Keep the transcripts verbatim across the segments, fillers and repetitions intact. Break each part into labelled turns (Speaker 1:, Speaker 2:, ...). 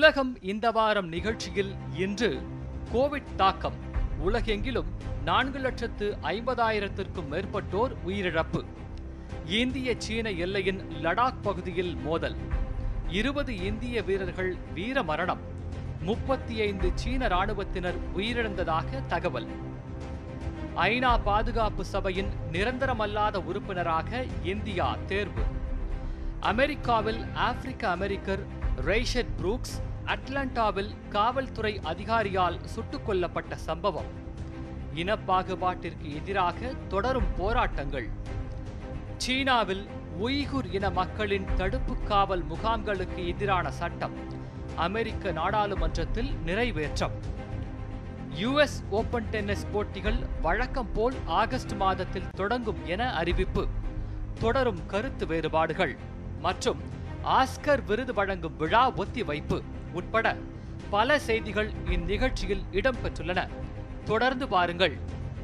Speaker 1: உலகம் இந்த வாரம் நிகழ்ச்சியில் இன்று கோவிட் தாக்கம், உலகெங்கிலும் நான்கு லட்சத்து ஐம்பதாயிரத்திற்கும் மேற்பட்டோர் உயிரிழப்பு, இந்திய சீன எல்லையின் லடாக் பகுதியில் மோதல், இருபது இந்திய வீரர்கள் வீர மரணம், முப்பத்தி ஐந்து சீன ராணுவத்தினர் உயிரிழந்ததாக தகவல். ஐநா பாதுகாப்பு சபையின் நிரந்தரமல்லாத உறுப்பினராக இந்தியா தேர்வு. அமெரிக்காவில் ஆப்பிரிக்க அமெரிக்கர் ரெய்ஷட் புரூக்ஸ் அட்லாண்டாவில் காவல்துறை அதிகாரியால் சுட்டுக் கொல்லப்பட்ட சம்பவம். இனப்பாகுபாட்டிற்கு எதிராக தொடரும் போராட்டங்கள். சீனாவில் உய்குர் இன மக்களின் தடுப்பு காவல் முகாம்களுக்கு எதிரான சட்டம் அமெரிக்க நாடாளுமன்றத்தில் நிறைவேற்றம். யுஎஸ் ஓபன் டென்னிஸ் போட்டிகள் வழக்கம் போல் ஆகஸ்ட் மாதத்தில் தொடங்கும் என அறிவிப்பு. தொடரும் கருத்து வேறுபாடுகள் மற்றும் ஆஸ்கர் விருது வழங்கும் விழா ஒத்திவைப்பு உட்பட பல செய்திகள் இந்நிகழ்ச்சியில் இடம்பெற்றுள்ளன. தொடர்ந்து பாருங்கள்.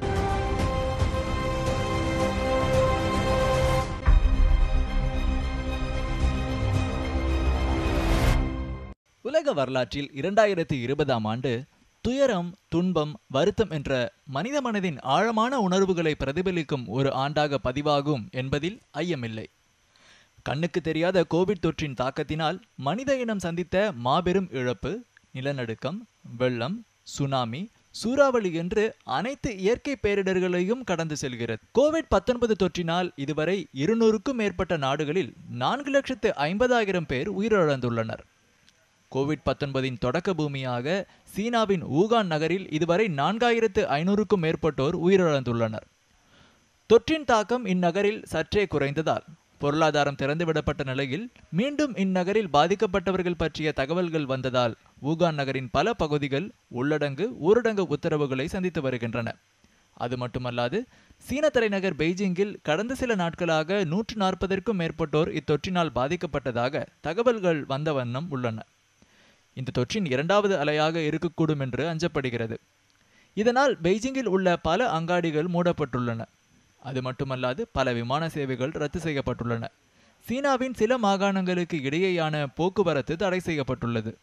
Speaker 2: உலக வரலாற்றில் இரண்டாயிரத்தி இருபதாம் ஆண்டு துயரம், துன்பம், வருத்தம் என்ற மனித மனதின் ஆழமான உணர்வுகளை பிரதிபலிக்கும் ஒரு ஆண்டாக பதிவாகும் என்பதில் ஐயமில்லை. கண்ணுக்கு தெரியாத கோவிட் தொற்றின் தாக்கத்தினால் மனித இனம் சந்தித்த மாபெரும் இழப்பு, நிலநடுக்கம், வெள்ளம், சுனாமி, சூறாவளி என்று அனைத்து இயற்கை பேரிடர்களையும் கடந்து செல்கிறது. கோவிட் பத்தொன்பது தொற்றினால் இதுவரை இருநூறுக்கும் மேற்பட்ட நாடுகளில் நான்கு லட்சத்து ஐம்பதாயிரம் பேர் உயிரிழந்துள்ளனர். கோவிட் பத்தொன்பதின் தொடக்க பூமியாக சீனாவின் ஊகான் நகரில் இதுவரை நான்காயிரத்து ஐநூறுக்கும் மேற்பட்டோர் உயிரிழந்துள்ளனர். தொற்றின் தாக்கம் இந்நகரில் சற்றே குறைந்ததால் பொருளாதாரம் திறந்துவிடப்பட்ட நிலையில் மீண்டும் இந்நகரில் பாதிக்கப்பட்டவர்கள் பற்றிய தகவல்கள் வந்ததால் ஊகான் நகரின் பல பகுதிகள் உள்ளடங்கு ஊரடங்கு உத்தரவுகளை சந்தித்து வருகின்றன. அது மட்டுமல்லாது சீன தலைநகர் பெய்ஜிங்கில் கடந்த சில நாட்களாக நூற்று நாற்பதற்கும் மேற்பட்டோர் இத்தொற்றினால் பாதிக்கப்பட்டதாக தகவல்கள் வந்த வண்ணம் உள்ளன. இந்த தொற்றின் இரண்டாவது அலையாக இருக்கக்கூடும் என்று அஞ்சப்படுகிறது. இதனால் பெய்ஜிங்கில் உள்ள பல அங்காடிகள் மூடப்பட்டுள்ளன. அது மட்டுமல்லாது பல விமான சேவைகள் ரத்து செய்யப்பட்டுள்ளன. சீனாவின் சில மாகாணங்களுக்கு இடையேயான போக்குவரத்து தடை செய்யப்பட்டுள்ளது.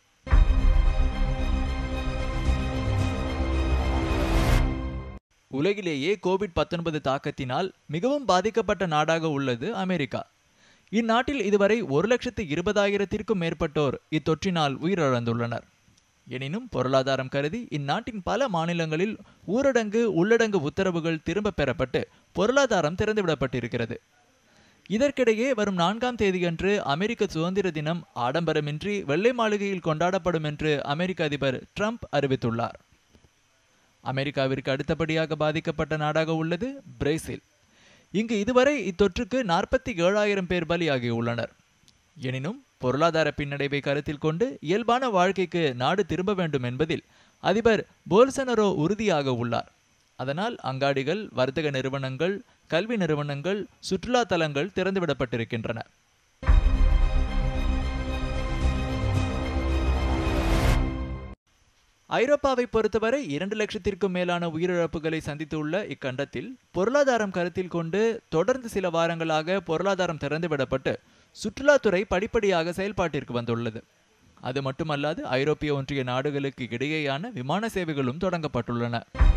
Speaker 2: உலகிலேயே கோவிட் பத்தொன்பது தாக்கத்தினால் மிகவும் பாதிக்கப்பட்ட நாடாக உள்ளது அமெரிக்கா. இந்நாட்டில் இதுவரை ஒரு லட்சத்து இருபதாயிரத்திற்கும் மேற்பட்டோர் இத்தொற்றினால் உயிரிழந்துள்ளனர். எனினும் பொருளாதாரம் கருதி இந்நாட்டின் பல மாநிலங்களில் ஊரடங்கு உள்ளடங்கு உத்தரவுகள் திரும்ப பெறப்பட்டு பொருளாதாரம் திறந்துவிடப்பட்டிருக்கிறது. இதற்கிடையே வரும் நான்காம் தேதியன்று அமெரிக்க சுதந்திர தினம் ஆடம்பரமின்றி வெள்ளை மாளிகையில் கொண்டாடப்படும் என்று அமெரிக்க அதிபர் ட்ரம்ப் அறிவித்துள்ளார். அமெரிக்காவிற்கு அடுத்தபடியாக பாதிக்கப்பட்ட நாடாக உள்ளது பிரேசில். இங்கு இதுவரை இத்தொற்றுக்கு நாற்பத்தி ஏழாயிரம் பேர் பலியாகியுள்ளனர். எனினும் பொருளாதார பின்னடைவை கருத்தில் கொண்டு இயல்பான வாழ்க்கைக்கு நாடு திரும்ப வேண்டும் என்பதில் அதிபர் போல்சனரோ உறுதியாக உள்ளார். அதனால் அங்காடிகள், வர்த்தக நிறுவனங்கள், கல்வி நிறுவனங்கள், சுற்றுலா தலங்கள் திறந்துவிடப்பட்டிருக்கின்றன. ஐரோப்பாவை பொறுத்தவரை இரண்டு லட்சத்திற்கும் மேலான உயிரிழப்புகளை சந்தித்துள்ள இக்கண்டத்தில் பொருளாதாரம் கருத்தில் கொண்டு தொடர்ந்து சில வாரங்களாக பொருளாதாரம் திறந்துவிடப்பட்டு சுற்றுலாத்துறை படிப்படியாக செயல்பாட்டிற்கு வந்துள்ளது. அது மட்டுமல்லாது ஐரோப்பிய ஒன்றிய நாடுகளுக்கு இடையேயான விமான சேவைகளும் தொடங்கப்பட்டுள்ளன.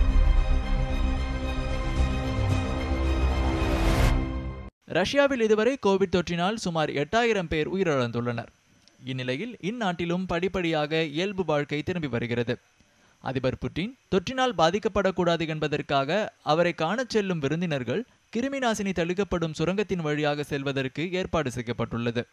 Speaker 2: ரஷ்யாவில் இதுவரை கோவிட் தொற்றினால் சுமார் எட்டாயிரம் பேர் உயிரிழந்துள்ளனர். இந்நிலையில் இந்நாட்டிலும் படிப்படியாக இயல்பு வாழ்க்கை திரும்பி வருகிறது. அதிபர் புட்டின் தொற்றினால் பாதிக்கப்படக்கூடாது என்பதற்காக அவரை காணச் செல்லும் விருந்தினர்கள் கிருமி நாசினி தெளிக்கப்படும் சுரங்கத்தின் வழியாக செல்வதற்கு ஏற்பாடு செய்யப்பட்டுள்ளது.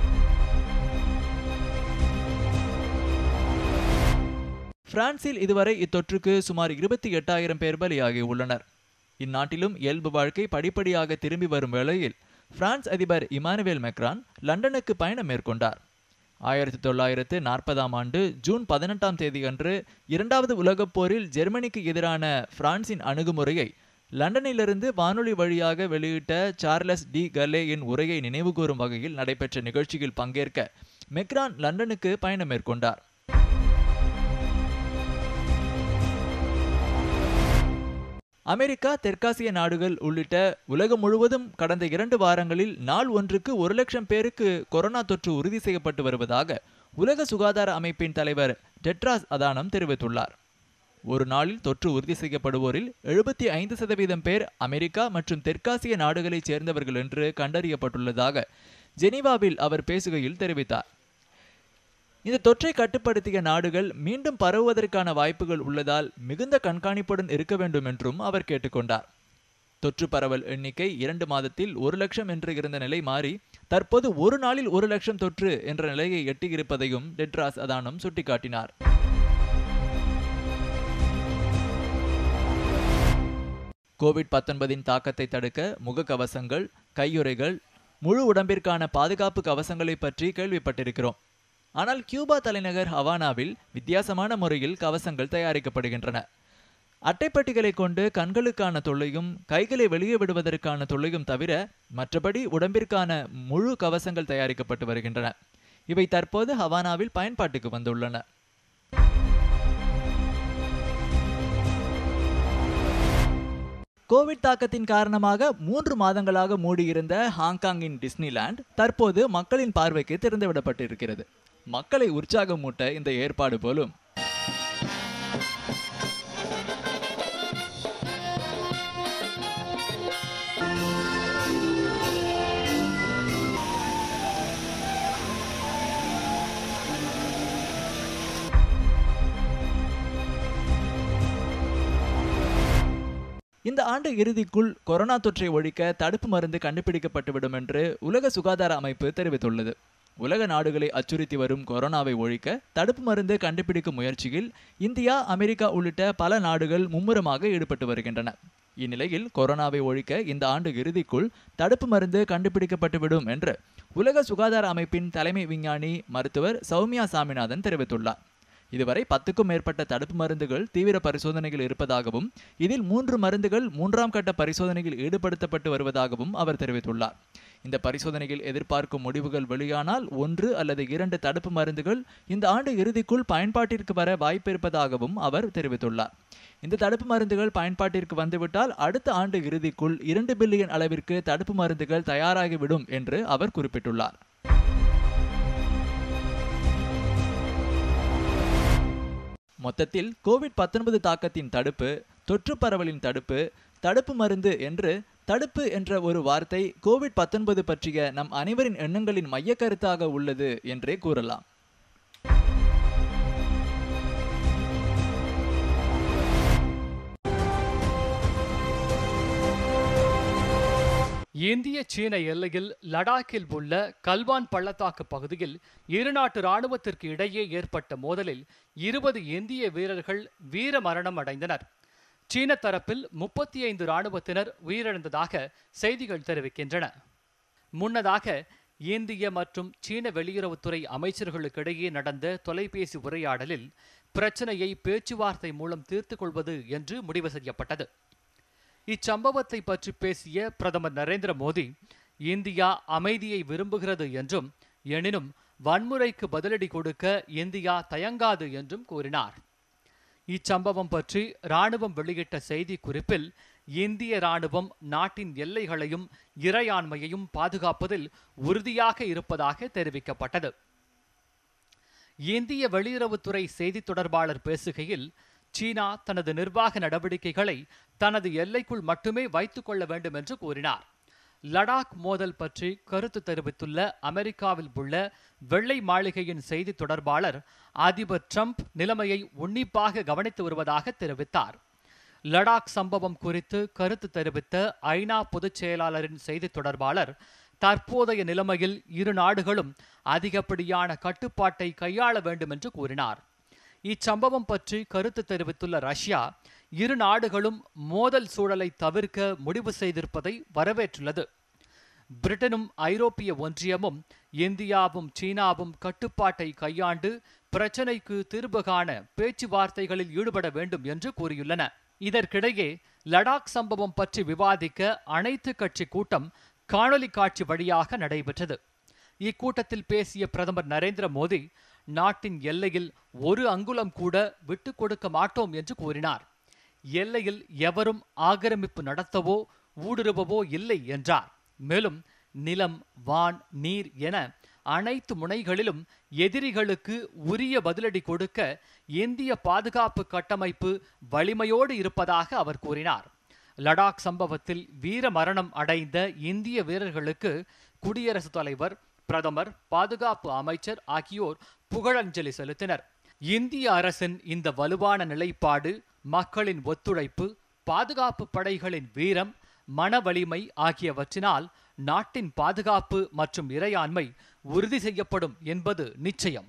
Speaker 2: பிரான்சில் இதுவரை இத்தொற்றுக்கு சுமார் இருபத்தி எட்டாயிரம் பேர் பலியாகி உள்ளனர். இந்நாட்டிலும் இயல்பு வாழ்க்கை படிப்படியாக திரும்பி வரும் வேளையில் பிரான்ஸ் அதிபர் இமானுவேல் மெக்ரான் லண்டனுக்கு பயணம் மேற்கொண்டார். ஆயிரத்தி தொள்ளாயிரத்து நாற்பதாம் ஆண்டு ஜூன் பதினெட்டாம் தேதி அன்று இரண்டாவது உலகப் போரில் ஜெர்மனிக்கு எதிரான பிரான்சின் அணுகுமுறையை லண்டனிலிருந்து வானொலி வழியாக வெளியிட்ட சார்லஸ் டி கல்லேயின் உரையை நினைவுகூரும் வகையில் நடைபெற்ற நிகழ்ச்சியில் பங்கேற்க மெக்ரான் லண்டனுக்கு பயணம் மேற்கொண்டார். அமெரிக்கா, தெற்காசிய நாடுகள் உள்ளிட்ட உலகம் முழுவதும் கடந்த இரண்டு வாரங்களில் நாள் ஒன்றுக்கு ஒரு லட்சம் பேருக்கு கொரோனா தொற்று உறுதி செய்யப்பட்டு வருவதாக உலக சுகாதார அமைப்பின் தலைவர் டெட்ராஸ் அதானம் தெரிவித்துள்ளார். ஒரு நாளில் தொற்று உறுதி செய்யப்படுவோரில் எழுபத்தி ஐந்து சதவீதம் பேர் அமெரிக்கா மற்றும் தெற்காசிய நாடுகளைச் சேர்ந்தவர்கள் என்று கண்டறியப்பட்டுள்ளதாக ஜெனீவாவில் அவர் பேசுகையில் தெரிவித்தார். இந்த தொற்றை கட்டுப்படுத்திய நாடுகள் மீண்டும் பரவுவதற்கான வாய்ப்புகள் உள்ளதால் மிகுந்த கண்காணிப்புடன் இருக்க வேண்டும் என்றும் அவர் கேட்டுக்கொண்டார். தொற்று பரவல் எண்ணிக்கை இரண்டு மாதத்தில் ஒரு லட்சம் என்று இருந்த நிலை மாறி தற்போது ஒரு நாளில் ஒரு லட்சம் தொற்று என்ற நிலையை எட்டியிருப்பதையும் டெட்ராஸ் அதானம் சுட்டிக்காட்டினார். கோவிட் பத்தொன்பதின் தாக்கத்தை தடுக்க முகக்கவசங்கள், கையுறைகள், முழு உடம்பிற்கான பாதுகாப்பு கவசங்களை பற்றி கேள்விப்பட்டிருக்கிறோம். ஆனால் கியூபா தலைநகர் ஹவானாவில் வித்தியாசமான முறையில் கவசங்கள் தயாரிக்கப்படுகின்றன. அட்டைப்பட்டிகளை கொண்டு கண்களுக்கான தொல்லையும் கைகளை வெளியே விடுவதற்கான தொல்லையும் தவிர மற்றபடி உடம்பிற்கான முழு கவசங்கள் தயாரிக்கப்பட்டு வருகின்றன. இவை தற்போது ஹவானாவில் பயன்பாட்டுக்கு வந்துள்ளன. கோவிட் தாக்கத்தின் காரணமாக மூன்று மாதங்களாக மூடியிருந்த ஹாங்காங்கின் டிஸ்னிலாண்ட் தற்போது மக்களின் பார்வைக்கு திறந்துவிடப்பட்டிருக்கிறது. மக்களை உற்சாகமூட்ட இந்த ஏற்பாடு போலும். இந்த ஆண்டு இறுதிக்குள் கொரோனா தொற்றை ஒழிக்க தடுப்பு மருந்து கண்டுபிடிக்கப்பட்டுவிடும் என்று உலக சுகாதார அமைப்பு தெரிவித்துள்ளது. உலக நாடுகளை அச்சுறுத்தி வரும் கொரோனாவை ஒழிக்க தடுப்பு மருந்து கண்டுபிடிக்கும் முயற்சியில் இந்தியா, அமெரிக்கா உள்ளிட்ட பல நாடுகள் மும்முரமாக ஈடுபட்டு வருகின்றன. இந்நிலையில் கொரோனாவை ஒழிக்க இந்த ஆண்டு இறுதிக்குள் தடுப்பு மருந்து கண்டுபிடிக்கப்பட்டுவிடும் என்று உலக சுகாதார அமைப்பின் தலைமை விஞ்ஞானி மருத்துவர் சௌமியா சாமிநாதன் தெரிவித்துள்ளார். இதுவரை பத்துக்கும் மேற்பட்ட தடுப்பு மருந்துகள் தீவிர பரிசோதனைகள் இருப்பதாகவும் இதில் மூன்று மருந்துகள் மூன்றாம் கட்ட பரிசோதனையில் ஈடுபடுத்தப்பட்டு வருவதாகவும் அவர் தெரிவித்துள்ளார். இந்த பரிசோதனையில் எதிர்பார்க்கும் முடிவுகள் வெளியானால் ஒன்று அல்லது இரண்டு தடுப்பு மருந்துகள் இந்த ஆண்டு இறுதிக்குள் பயன்பாட்டிற்கு வர வாய்ப்பிருப்பதாகவும் அவர் தெரிவித்துள்ளார். இந்த தடுப்பு மருந்துகள் பயன்பாட்டிற்கு வந்துவிட்டால் அடுத்த ஆண்டு இறுதிக்குள் இரண்டு பில்லியன் அளவிற்கு தடுப்பு மருந்துகள் தயாராகிவிடும் என்று அவர் குறிப்பிட்டுள்ளார். மொத்தத்தில் கோவிட் பத்தொன்பது தாக்கத்தின் தடுப்பு, தொற்று பரவலின் தடுப்பு, தடுப்பு மருந்து என்று தடுப்பு என்ற ஒரு வார்த்தை கோவிட் பத்தொன்பது பற்றிய நம் அனைவரின் எண்ணங்களின் மையக்கருத்தாக உள்ளது என்றே கூறலாம்.
Speaker 1: இந்திய சீன எல்லையில் லடாக்கில் உள்ள கல்வான் பள்ளத்தாக்கு பகுதியில் இரு நாட்டு இராணுவத்திற்கு இடையே ஏற்பட்ட மோதலில் இருபது இந்திய வீரர்கள் வீர மரணம் அடைந்தனர். சீன தரப்பில் முப்பத்தி ஐந்து இராணுவத்தினர் உயிரிழந்ததாக செய்திகள் தெரிவிக்கின்றன. முன்னதாக இந்திய மற்றும் சீன வெளியுறவுத்துறை அமைச்சர்களுக்கிடையே நடந்த தொலைபேசி உரையாடலில் பிரச்சனையை பேச்சுவார்த்தை மூலம் தீர்த்து கொள்வது என்று முடிவு செய்யப்பட்டது. இச்சம்பவத்தை பற்றி பேசிய பிரதமர் நரேந்திர மோடி, இந்தியா அமைதியை விரும்புகிறது என்றும் எனினும் வன்முறைக்கு பதிலடி கொடுக்க இந்தியா தயங்காது என்றும் கூறினார். இச்சம்பவம் பற்றி இராணுவம் வெளியிட்ட செய்தி குறிப்பில் இந்திய இராணுவம் நாட்டின் எல்லைகளையும் இறையாண்மையையும் பாதுகாப்பதில் உறுதியாக இருப்பதாக தெரிவிக்கப்பட்டது. இந்திய வெளியுறவுத்துறை செய்தி தொடர்பாளர் பேசுகையில், சீனா தனது நிர்வாக நடவடிக்கைகளை தனது எல்லைக்குள் மட்டுமே வைத்துக் கொள்ள வேண்டும் என்று கூறினார். லடாக் மோதல் பற்றி கருத்து தெரிவித்துள்ள அமெரிக்காவில் உள்ள வெள்ளை மாளிகையின் செய்தி தொடர்பாளர், அதிபர் டிரம்ப் நிலைமையை உன்னிப்பாக கவனித்து வருவதாக தெரிவித்தார். லடாக் சம்பவம் குறித்து கருத்து தெரிவித்த ஐநா பொதுச் செயலாளரின் செய்தி தொடர்பாளர், தற்போதைய நிலைமையில் இரு நாடுகளும் அதிகப்படியான கட்டுப்பாட்டை கையாள வேண்டும் என்று கூறினார். இச்சம்பவம் பற்றி கருத்து தெரிவித்துள்ள ரஷ்யா, இரு நாடுகளும் மோதல் சூழலை தவிர்க்க முடிவு செய்திருப்பதை வரவேற்றுள்ளது. பிரிட்டனும் ஐரோப்பிய ஒன்றியமும் இந்தியாவும் சீனாவும் கட்டுப்பாட்டை கையாண்டு பிரச்சினைக்கு தீர்வு காண பேச்சுவார்த்தைகளில் ஈடுபட வேண்டும் என்று கூறியுள்ளன. இதற்கிடையே லடாக் சம்பவம் பற்றி விவாதிக்க அனைத்து கட்சி கூட்டம் காணொலி காட்சி வழியாக நடைபெற்றது. இக்கூட்டத்தில் பேசிய பிரதமர் நரேந்திர மோடி, நாட்டின் எல்லையில் ஒரு அங்குலம் கூட விட்டுக் கொடுக்க மாட்டோம் என்று கூறினார். எல்லையில் எவரும் ஆக்கிரமிப்பு நடத்தவோ ஊடுருவவோ இல்லை என்றார். மேலும் நிலம், வான், நீர் என அனைத்து முனைகளிலும் எதிரிகளுக்கு உரிய பதிலடி கொடுக்க இந்திய பாதுகாப்பு கட்டமைப்பு வலிமையோடு இருப்பதாக அவர் கூறினார். லடாக் சம்பவத்தில் வீர மரணம் அடைந்த இந்திய வீரர்களுக்கு குடியரசுத் தலைவர், பிரதமர், பாதுகாப்பு அமைச்சர் ஆகியோர் புகழஞ்சலி செலுத்தினர். இந்திய அரசின் இந்த வலுவான நிலைப்பாடு, மக்களின் ஒத்துழைப்பு, பாதுகாப்பு படைகளின் வீரம், மன வலிமை ஆகியவற்றினால் நாட்டின் பாதுகாப்பு மற்றும் இறையாண்மை உறுதி செய்யப்படும் என்பது நிச்சயம்.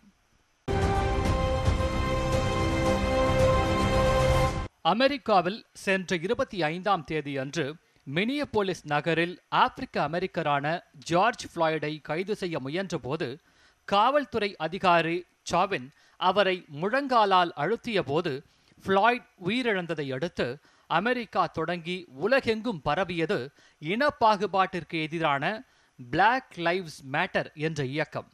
Speaker 1: அமெரிக்காவில் சென்ற இருபத்தி ஐந்தாம் தேதி அன்று மினியபோலிஸ் நகரில் ஆப்பிரிக்க அமெரிக்கரான ஜார்ஜ் ஃபிளாய்டை கைது செய்ய முயன்றபோது காவல்துறை அதிகாரி சாவின் அவரை முழங்காலால் அழுத்திய போது ஃபிளாய்ட் உயிரிழந்ததை அடுத்து அமெரிக்கா தொடங்கி உலகெங்கும் பரவியது இன பாகுபாட்டிற்கு எதிரான பிளாக் லைவ்ஸ் மேட்டர் என்ற இயக்கம்.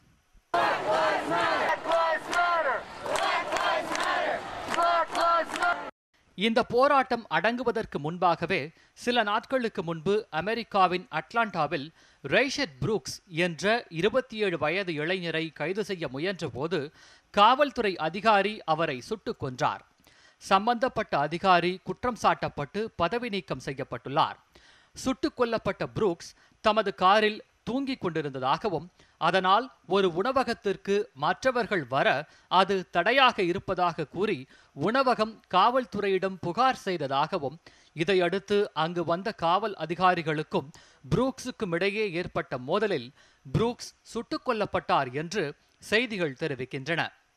Speaker 1: இந்த போராட்டம் அடங்குவதற்கு முன்பாகவே சில நாட்களுக்கு முன்பு அமெரிக்காவின் அட்லாண்டாவில் ரேஷட் புரூக்ஸ் என்ற இருபத்தி ஏழு வயது இளைஞரை கைது செய்ய முயன்ற போது காவல்துறை அதிகாரி அவரை சுட்டுக் கொன்றார். சம்பந்தப்பட்ட அதிகாரி குற்றம் சாட்டப்பட்டு பதவி நீக்கம் செய்யப்பட்டுள்ளார். சுட்டுக் கொல்லப்பட்ட புரூக்ஸ் தமது காரில் தூங்கிக் கொண்டிருந்ததாகவும் அதனால் ஒரு உணவகத்திற்கு மற்றவர்கள் வர அது தடையாக இருப்பதாக கூறி உணவகம் காவல்துறையிடம் புகார் செய்ததாகவும் இதையடுத்து அங்கு வந்த காவல் அதிகாரிகளுக்கும் புரூக்ஸுக்கும் இடையே ஏற்பட்ட மோதலில் புரூக்ஸ் சுட்டுக் கொல்லப்பட்டார் என்று செய்திகள் தெரிவிக்கின்றன.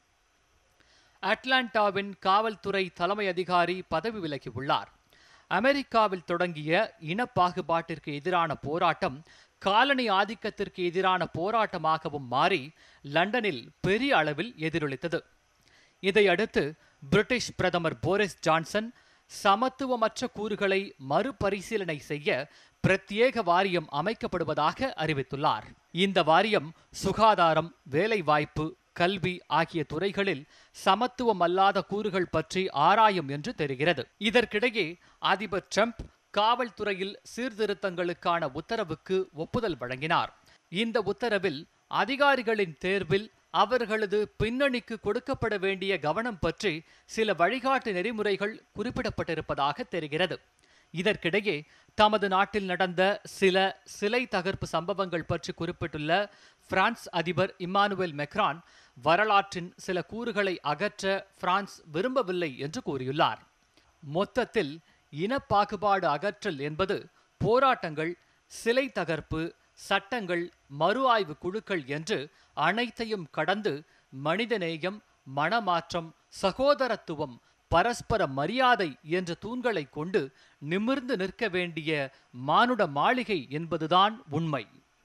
Speaker 1: அட்லாண்டாவின் காவல்துறை தலைமை அதிகாரி பதவி விலகியுள்ளார். அமெரிக்காவில் தொடங்கிய இன பாகுபாட்டிற்கு எதிரான போராட்டம் காலனி ஆதிக்கத்திற்கு எதிரான போராட்டமாகவும் மாறி லண்டனில் பெரிய அளவில் எதிரொலித்தது. இதையடுத்து பிரிட்டிஷ் பிரதமர் போரிஸ் ஜான்சன் சமத்துவமற்ற கூறுகளை மறுபரிசீலனை செய்ய பிரத்யேக வாரியம் அமைக்கப்படுவதாக அறிவித்துள்ளார். இந்த வாரியம் சுகாதாரம், வேலைவாய்ப்பு, கல்வி ஆகிய துறைகளில் சமத்துவம் அல்லாத கூறுகள் பற்றி ஆராயும் என்று தெரிகிறது. இதற்கிடையே அதிபர் ட்ரம்ப் காவல்துறையில் சீர்திருத்தங்களுக்கான உத்தரவுக்கு ஒப்புதல் வழங்கினார். இந்த உத்தரவில் அதிகாரிகளின் தேர்வில் அவர்களது பின்னணிக்கு கொடுக்கப்பட வேண்டிய கவனம் பற்றி சில வழிகாட்டு நெறிமுறைகள் குறிப்பிடப்பட்டிருப்பதாக தெரிகிறது. இதற்கிடையே தமது நாட்டில் நடந்த சில சிலை தகர்ப்பு சம்பவங்கள் பற்றி குறிப்பிட்டுள்ள பிரான்ஸ் அதிபர் இம்மானுவேல் மெக்ரான் வரலாற்றின் சில கூறுகளை அகற்ற பிரான்ஸ் விரும்பவில்லை என்று கூறியுள்ளார். மொத்தத்தில் இன பாகுபாடு அகற்றல் என்பது போராட்டங்கள், சிலை தகர்ப்பு, சட்டங்கள், மறு ஆய்வு குழுக்கள் என்று அனைத்தையும் கடந்து மனிதநேயம், மனமாற்றம், சகோதரத்துவம், பரஸ்பர மரியாதை என்ற தூண்களை கொண்டு நிமிர்ந்து நிற்க வேண்டிய மானுட மாளிகை என்பதுதான் உண்மை.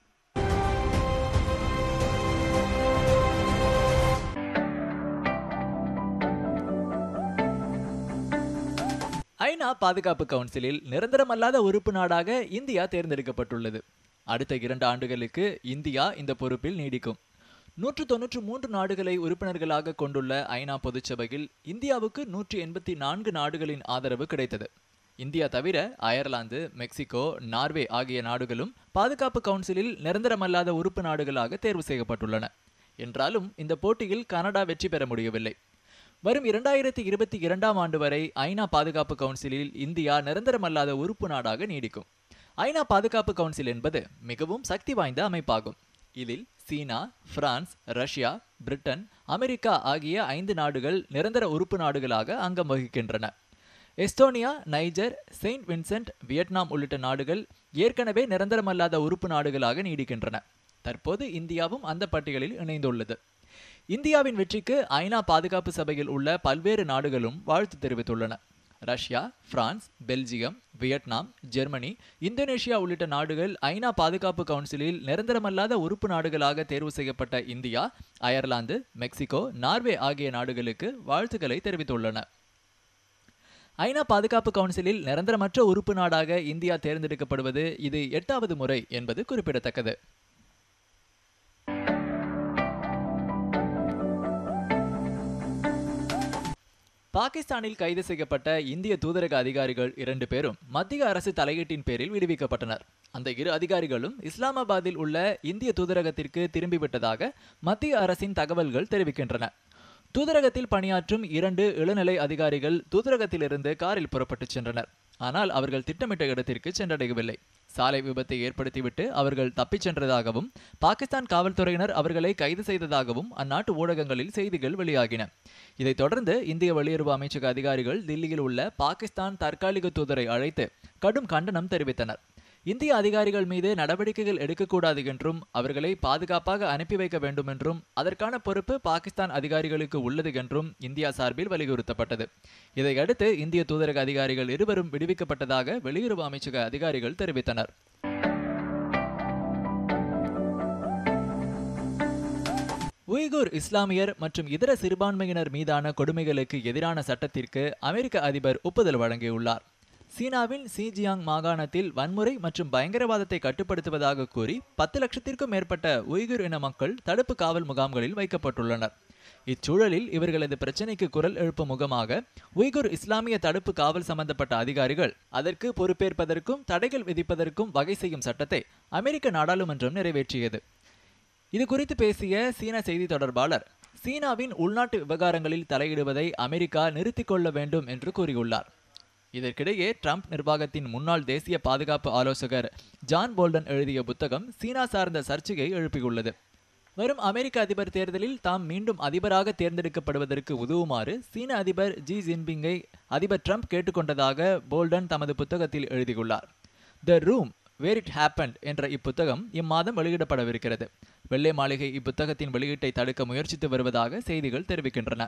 Speaker 2: ஐநா பாதுகாப்பு கவுன்சிலில் நிரந்தரமல்லாத உறுப்பு நாடாக இந்தியா தேர்ந்தெடுக்கப்பட்டுள்ளது. அடுத்த இரண்டு ஆண்டுகளுக்கு இந்தியா இந்த பொறுப்பில் நீடிக்கும். நூற்று தொன்னூற்று மூன்று நாடுகளை உறுப்பினர்களாக கொண்டுள்ள ஐநா பொதுச்சபையில் இந்தியாவுக்கு நூற்றி எண்பத்தி நான்கு நாடுகளின் ஆதரவு கிடைத்தது. இந்தியா தவிர அயர்லாந்து, மெக்சிகோ, நார்வே ஆகிய நாடுகளும் பாதுகாப்பு கவுன்சிலில் நிரந்தரமல்லாத உறுப்பு நாடுகளாக தேர்வு செய்யப்பட்டுள்ளன. என்றாலும் இந்த போட்டியில் கனடா வெற்றி பெற முடியவில்லை. வரும் இரண்டாயிரத்தி இருபத்தி இரண்டாம் ஆண்டு வரை ஐநா பாதுகாப்பு கவுன்சிலில் இந்தியா நிரந்தரமல்லாத உறுப்பு நாடாக நீடிக்கும். ஐநா பாதுகாப்பு கவுன்சில் என்பது மிகவும் சக்தி வாய்ந்த அமைப்பாகும். இதில் சீனா, பிரான்ஸ், ரஷ்யா, பிரிட்டன், அமெரிக்கா ஆகிய ஐந்து நாடுகள் நிரந்தர உறுப்பு நாடுகளாக அங்கம் வகிக்கின்றன. Estonia, Niger, Saint Vincent, Vietnam உள்ளிட்ட நாடுகள் ஏற்கனவே நிரந்தரமல்லாத உறுப்பு நாடுகளாக நீடிக்கின்றன. தற்போது இந்தியாவும் அந்த பட்டியலில் இணைந்துள்ளது. இந்தியாவின் வெற்றிக்கு ஐநா பாதுகாப்பு சபையில் உள்ள பல்வேறு நாடுகளும் வாழ்த்து தெரிவித்துள்ளன. Russia, France, Belgium, Vietnam, Germany, Indonesia உள்ளிட்ட நாடுகள் ஐநா பாதுகாப்பு கவுன்சிலில் நிரந்தரமல்லாத உறுப்பு நாடுகளாக தேர்வு செய்யப்பட்ட இந்தியா, அயர்லாந்து, மெக்சிகோ, நார்வே ஆகிய நாடுகளுக்கு வாழ்த்துக்களை தெரிவித்துள்ளன. ஐநா பாதுகாப்பு கவுன்சிலில் நிரந்தரமற்ற உறுப்பு நாடாக இந்தியா தேர்ந்தெடுக்கப்படுவது இது எட்டாவது முறை என்பது குறிப்பிடத்தக்கது. பாகிஸ்தானில் கைது செய்யப்பட்ட இந்திய தூதரக அதிகாரிகள் இரண்டு பேரும் மத்திய அரசு தலையீட்டின் பேரில் விடுவிக்கப்பட்டனர். அந்த இரு அதிகாரிகளும் இஸ்லாமாபாத்தில் உள்ள இந்திய தூதரகத்திற்கு திரும்பிவிட்டதாக மத்திய அரசின் தகவல்கள் தெரிவிக்கின்றன. தூதரகத்தில் பணியாற்றும் இரண்டு இளநிலை அதிகாரிகள் தூதரகத்திலிருந்து காரில் புறப்பட்டு சென்றனர். ஆனால் அவர்கள் திட்டமிட்ட இடத்திற்கு சென்றடையவில்லை. சாலை விபத்தை ஏற்படுத்திவிட்டு அவர்கள் தப்பிச் சென்றதாகவும் பாகிஸ்தான் காவல்துறையினர் அவர்களை கைது செய்ததாகவும் அந்நாட்டு ஊடகங்களில் செய்திகள் வெளியாகின. இதைத் தொடர்ந்து இந்திய வெளியுறவு அமைச்சக அதிகாரிகள் தில்லியில் உள்ள பாகிஸ்தான் தற்காலிக தூதரை அழைத்து கடும் கண்டனம் தெரிவித்தனர். இந்திய அதிகாரிகள் மீது நடவடிக்கைகள் எடுக்கக்கூடாது என்றும் அவர்களை பாதுகாப்பாக அனுப்பி வைக்க வேண்டும் என்றும் அதற்கான பொறுப்பு பாகிஸ்தான் அதிகாரிகளுக்கு உள்ளது என்றும் இந்தியா சார்பில் வலியுறுத்தப்பட்டது. இதையடுத்து இந்திய தூதரக அதிகாரிகள் இருவரும் விடுவிக்கப்பட்டதாக வெளியுறவு அமைச்சக அதிகாரிகள் தெரிவித்தனர். உய்குர் இஸ்லாமியர் மற்றும் இதர சிறுபான்மையினர் மீதான கொடுமைகளுக்கு எதிரான சட்டத்திற்கு அமெரிக்க அதிபர் ஒப்புதல் வழங்கியுள்ளார். சீனாவின் சீஜியாங் மாகாணத்தில் வன்முறை மற்றும் பயங்கரவாதத்தை கட்டுப்படுத்துவதாக கூறி பத்து லட்சத்திற்கும் மேற்பட்ட உய்குர் இன மக்கள் தடுப்பு காவல் முகாம்களில் வைக்கப்பட்டுள்ளனர். இச்சூழலில் இவர்களது பிரச்சினைக்கு குரல் எழுப்பும் முகமாக உய்குர் இஸ்லாமிய தடுப்பு காவல் சம்பந்தப்பட்ட அதிகாரிகள் அதற்கு பொறுப்பேற்பதற்கும் தடைகள் விதிப்பதற்கும் வகை செய்யும் சட்டத்தை அமெரிக்க நாடாளுமன்றம் நிறைவேற்றியது. இது குறித்து பேசிய சீன செய்தி தொடர்பாளர், சீனாவின் உள்நாட்டு விவகாரங்களில் தலையிடுவதை அமெரிக்கா நிறுத்திக் கொள்ள வேண்டும் என்று கூறியுள்ளார். இதற்கிடையே ட்ரம்ப் நிர்வாகத்தின் முன்னாள் தேசிய பாதுகாப்பு ஆலோசகர் ஜான் போல்டன் எழுதிய புத்தகம் சீனா சார்ந்த சர்ச்சையை எழுப்பியுள்ளது. வரும் அமெரிக்க அதிபர் தேர்தலில் தாம் மீண்டும் அதிபராக தேர்ந்தெடுக்கப்படுவதற்கு உதவுமாறு சீன அதிபர் ஜி ஜின்பிங்கை அதிபர் ட்ரம்ப் கேட்டுக்கொண்டதாக போல்டன் தமது புத்தகத்தில் எழுதியுள்ளார். The room where it happened என்ற இப்புத்தகம் இம்மாதம் வெளியிடப்படவிருக்கிறது. வெள்ளை மாளிகை இப்புத்தகத்தின் வெளியீட்டை தடுக்க முயற்சித்து வருவதாக செய்திகள் தெரிவிக்கின்றன.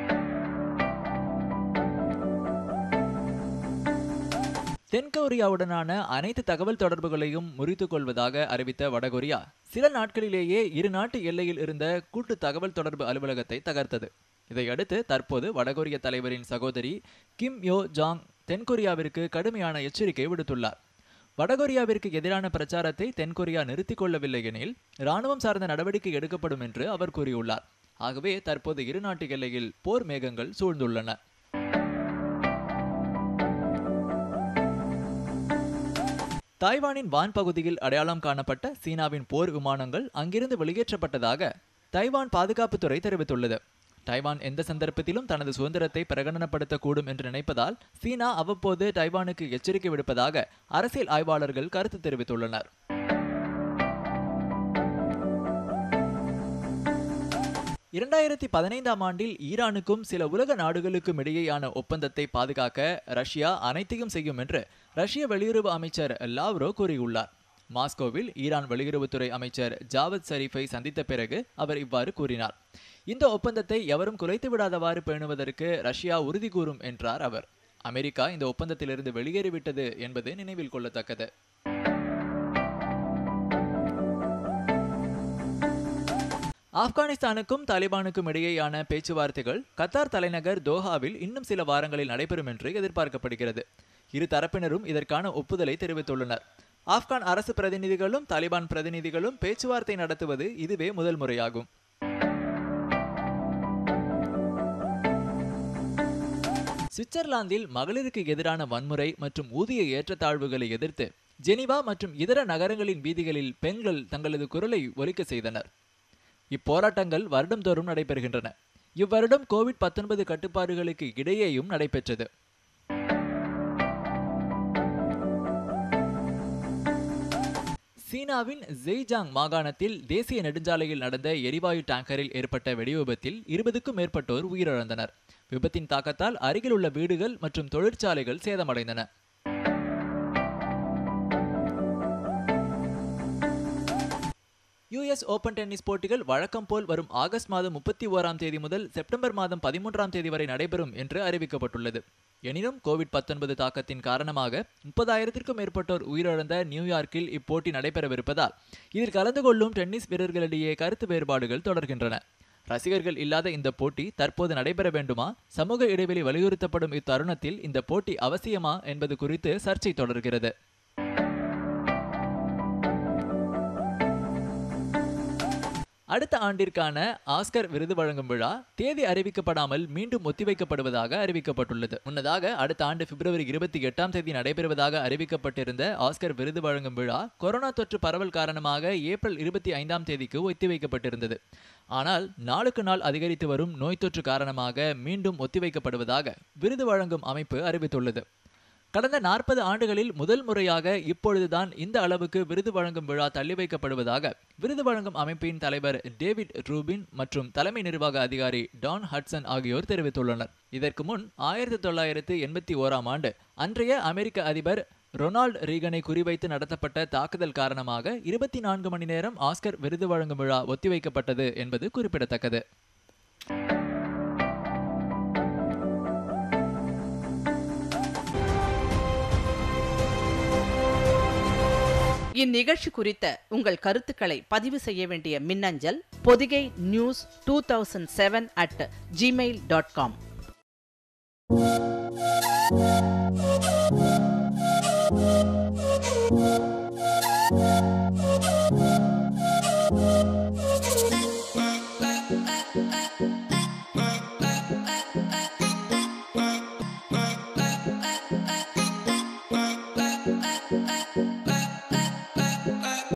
Speaker 2: தென்கொரியாவுடனான அனைத்து தகவல் தொடர்புகளையும் முறித்துக் கொள்வதாக அறிவித்த வடகொரியா சில நாட்களிலேயே இரு நாட்டு எல்லையில் இருந்த கூட்டு தகவல் தொடர்பு அலுவலகத்தை தகர்த்தது. இதையடுத்து தற்போது வடகொரிய தலைவரின் சகோதரி கிம் யோ ஜாங் தென்கொரியாவிற்கு கடுமையான எச்சரிக்கை விடுத்துள்ளார். வடகொரியாவிற்கு எதிரான பிரச்சாரத்தை தென்கொரியா நிறுத்திக் கொள்ளவில்லை எனில் இராணுவம் சார்ந்த நடவடிக்கை எடுக்கப்படும் என்று அவர் கூறியுள்ளார். ஆகவே தற்போது இரு நாட்டு எல்லையில் போர் மேகங்கள் சூழ்ந்துள்ளன. தாய்வானின் வான் பகுதியில் அடையாளம் காணப்பட்ட சீனாவின் போர் விமானங்கள் அங்கிருந்து வெளியேற்றப்பட்டதாக தைவான் பாதுகாப்புத்துறை தெரிவித்துள்ளது. தைவான் எந்த சந்தர்ப்பத்திலும் தனது சுதந்திரத்தை பிரகடனப்படுத்தக்கூடும் என்று நினைப்பதால் சீனா அவ்வப்போது தைவானுக்கு எச்சரிக்கை விடுப்பதாக அரசியல் ஆய்வாளர்கள் கருத்து தெரிவித்துள்ளனர். இரண்டாயிரத்தி பதினைந்தாம் ஆண்டில் ஈரானுக்கும் சில உலக நாடுகளுக்கும் இடையேயான ஒப்பந்தத்தை பாதுகாக்க ரஷ்யா அனைத்தையும் செய்யும் என்று ரஷ்ய வெளியுறவு அமைச்சர் லாவ்ரோ கூறியுள்ளார். மாஸ்கோவில் ஈரான் வெளியுறவுத்துறை அமைச்சர் ஜாவத் ஷரீஃபை சந்தித்த பிறகு அவர் இவ்வாறு கூறினார். இந்த ஒப்பந்தத்தை எவரும் குலைத்து விடாதவாறு பேணுவதற்கு ரஷ்யா உறுதி கூறும் என்றார் அவர். அமெரிக்கா இந்த ஒப்பந்தத்திலிருந்து வெளியேறிவிட்டது என்பது நினைவில் கொள்ளத்தக்கது. ஆப்கானிஸ்தானுக்கும் தாலிபானுக்கும் இடையேயான பேச்சுவார்த்தைகள் கத்தார் தலைநகர் தோஹாவில் இன்னும் சில வாரங்களில் நடைபெறும் என்று எதிர்பார்க்கப்படுகிறது. இரு தரப்பினரும் இதற்கான ஒப்புதலை தெரிவித்துள்ளனர். ஆப்கான் அரசு பிரதிநிதிகளும் தாலிபான் பிரதிநிதிகளும் பேச்சுவார்த்தை நடத்துவது இதுவே முதல் முறையாகும். சுவிட்சர்லாந்தில் மகளிருக்கு எதிரான வன்முறை மற்றும் ஊதிய ஏற்றத்தாழ்வுகளை எதிர்த்து ஜெனீவா மற்றும் இதர நகரங்களின் வீதிகளில் பெண்கள் தங்களது குரலை ஒலிக்க செய்தனர். இப்போராட்டங்கள் வருடந்தோறும் நடைபெறுகின்றன. இவ்வருடம் கோவிட் பத்தொன்பது கட்டுப்பாடுகளுக்கு இடையேயும் நடைபெற்றது. சீனாவின் ஜெய்ஜாங் மாகாணத்தில் தேசிய நெடுஞ்சாலையில் நடந்த எரிவாயு டேங்கரில் ஏற்பட்ட வெடிவிபத்தில் இருபதுக்கும் மேற்பட்டோர் உயிரிழந்தனர். விபத்தின் தாக்கத்தால் அருகில் உள்ள வீடுகள் மற்றும் தொழிற்சாலைகள் சேதமடைந்தன. யுஎஸ் ஓபன் டென்னிஸ் போட்டிகள் வழக்கம் போல் வரும் ஆகஸ்ட் மாதம் முப்பத்தி ஓராம் தேதி முதல் செப்டம்பர் மாதம் பதிமூன்றாம் தேதி வரை நடைபெறும் என்று அறிவிக்கப்பட்டுள்ளது. எனினும் கோவிட் பத்தொன்பது தாக்கத்தின் காரணமாக முப்பதாயிரத்திற்கும் மேற்பட்டோர் உயிரிழந்த நியூயார்க்கில் இப்போட்டி நடைபெறவிருப்பதால் இதில் கலந்து கொள்ளும் டென்னிஸ் வீரர்களிடையே கருத்து வேறுபாடுகள் தொடர்கின்றன. ரசிகர்கள் இல்லாத இந்த போட்டி தற்போது நடைபெற வேண்டுமா, சமூக இடைவெளி வலியுறுத்தப்படும் இத்தருணத்தில் இந்த போட்டி அவசியமா என்பது குறித்து சர்ச்சை தொடர்கிறது. அடுத்த ஆண்டிற்கான ஆஸ்கர் விருது வழங்கும் விழா தேதி அறிவிக்கப்படாமல் மீண்டும் ஒத்திவைக்கப்படுவதாக அறிவிக்கப்பட்டுள்ளது. முன்னதாக அடுத்த ஆண்டு பிப்ரவரி இருபத்தி எட்டாம் தேதி நடைபெறுவதாக அறிவிக்கப்பட்டிருந்த ஆஸ்கர் விருது வழங்கும் விழா கொரோனா தொற்று பரவல் காரணமாக ஏப்ரல் இருபத்தி ஐந்தாம் தேதிக்கு ஒத்திவைக்கப்பட்டிருந்தது. ஆனால் நாளுக்கு நாள் அதிகரித்து வரும் நோய் தொற்று காரணமாக மீண்டும் ஒத்திவைக்கப்படுவதாக விருது வழங்கும் அமைப்பு அறிவித்துள்ளது. கடந்த நாற்பது ஆண்டுகளில் முதல் முறையாக இப்பொழுதுதான் இந்த அளவுக்கு விருது வழங்கும் விழா தள்ளி வைக்கப்படுவதாக விருது வழங்கும் அமைப்பின் தலைவர் டேவிட் ரூபின் மற்றும் தலைமை நிர்வாக அதிகாரி டான் ஹட்சன் ஆகியோர் தெரிவித்துள்ளனர். இதற்கு முன் ஆயிரத்தி தொள்ளாயிரத்து எண்பத்தி ஓராம் ஆண்டு அன்றைய அமெரிக்க அதிபர் ரொனால்ட் ரீகனை குறிவைத்து நடத்தப்பட்ட தாக்குதல் காரணமாக இருபத்தி நான்கு மணி நேரம் ஆஸ்கர் விருது வழங்கும் விழா ஒத்திவைக்கப்பட்டது என்பது குறிப்பிடத்தக்கது.
Speaker 3: இந்நிகழ்ச்சி குறித்த உங்கள் கருத்துக்களை பதிவு செய்ய வேண்டிய மின்னஞ்சல் Pothigai news two thousand seven at Gmail dot com.